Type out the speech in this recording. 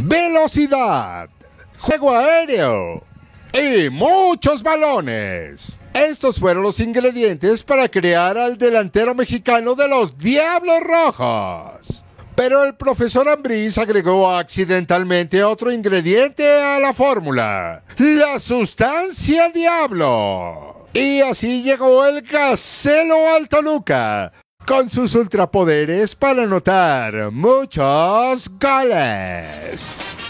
velocidad, juego aéreo y muchos balones. Estos fueron los ingredientes para crear al delantero mexicano de los Diablos Rojos. Pero el profesor Ambriz agregó accidentalmente otro ingrediente a la fórmula: la sustancia Diablo. Y así llegó el Gacelo al Toluca, con sus ultrapoderes para anotar muchos goles.